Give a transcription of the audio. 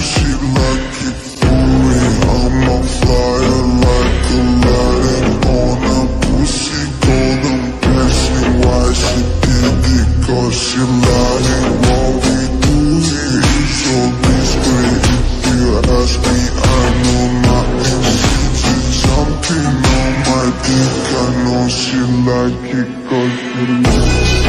she like it for real. I'm on fire like Aladdin on a pussy golden blessing. Why she did it? Cause she lying. What we do here is so discreet. If you ask me, I know nothing. She's jumping on my dick. I know she like it cause she like it.